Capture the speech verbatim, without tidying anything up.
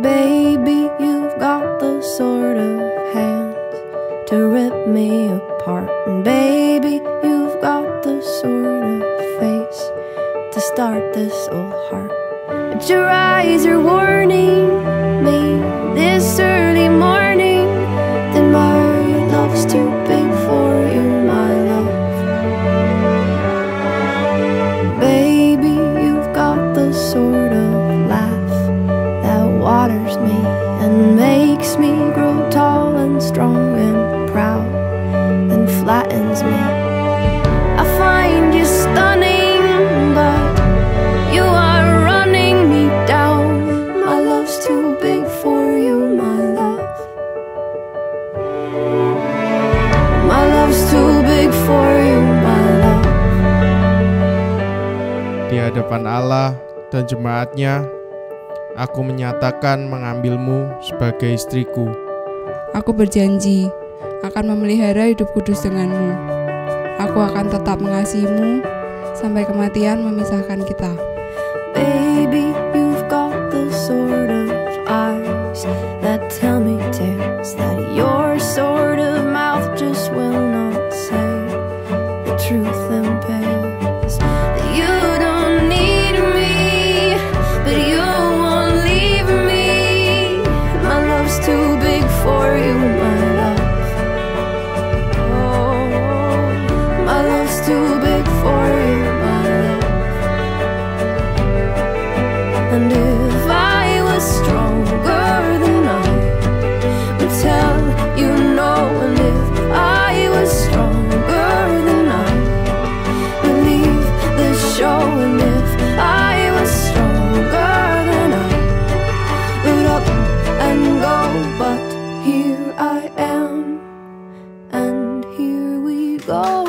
Baby, you've got the sort of hands to rip me apart. And baby, you've got the sort of face to start this old heart. But your eyes are warning me this early morning that my love's too big for you, my love. Baby, you've got the sort of laugh that waters me and makes me grow tall and strong and proud, then flattens me. I find you stunning, but you are running me down. My love's too big for you, my love. My love's too big for you, my love. Di hadapan Allah dan jemaatnya, aku menyatakan mengambilmu sebagai istriku. Aku berjanji akan memelihara hidup kudus denganmu. Aku akan tetap mengasihimu sampai kematian memisahkan kita. Baby, you've got the sort of eyes that tell me tales that your sort of mouth just will not say. The truth impales that you don't need me, but you won't leave me. My love's too big for you, my love. Oh, my love's too big for you, my love. And if I was stronger than I would tell you no. And if I was stronger than I would leave the show. And if I was stronger than I would up and go. But here I am, and here we go.